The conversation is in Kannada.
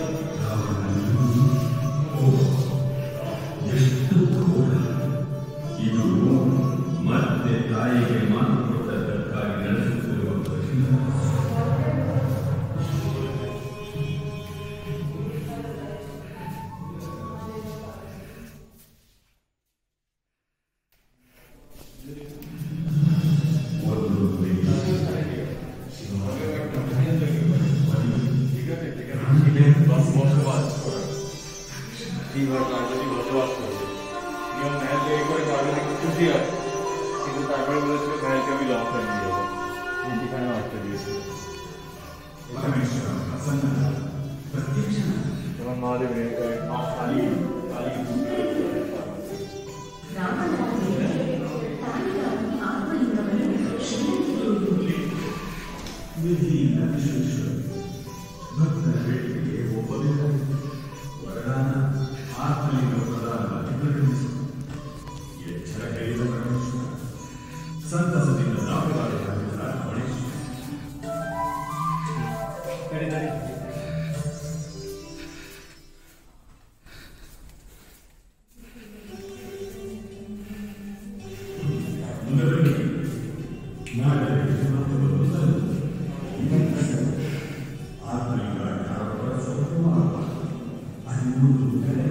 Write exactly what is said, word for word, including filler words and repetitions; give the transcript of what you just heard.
ಎಷ್ಟು ಕ್ರೂರ! ಇದು ಮತ್ತೆ ತಾಯಿಗೆ ಮಾತು ಕೊಟ್ಟದ್ದಕ್ಕಾಗಿ ನಡೆಸುತ್ತಿರುವ ಪ್ರಶ್ನೆ. বসবাস করছে নিয়ম মেহেল তৈরি করে তাহলে একটু খুশি আছে, কিন্তু তারপরে বলেছিল মেহেলকে আমি লং টাইম দিয়ে দেবো, যেখানে আসতে দিয়েছে তোমার মহাদেব কালী কালী ಭಕ್ತರ ಬೇಡಿಕೆಗೆ ಒಪ್ಪಲಿಲ್ಲ. ವರದಾನ ಆತ್ಮಲಿಂಗ ಪ್ರಧಾನವಾಗಿ ಪರಿಗಣಿಸಿತು. ಎಚ್ಚರ ಕೇಳಿದ ಪರಮೇಶ್ವರ ಸಂತಸದಿಂದ ನಾಮಕಾರ್ಯಗಳಿಂದ ಅರ್ಪಣಿಸಿತು. ಆತ್ಮಲಿಂಗ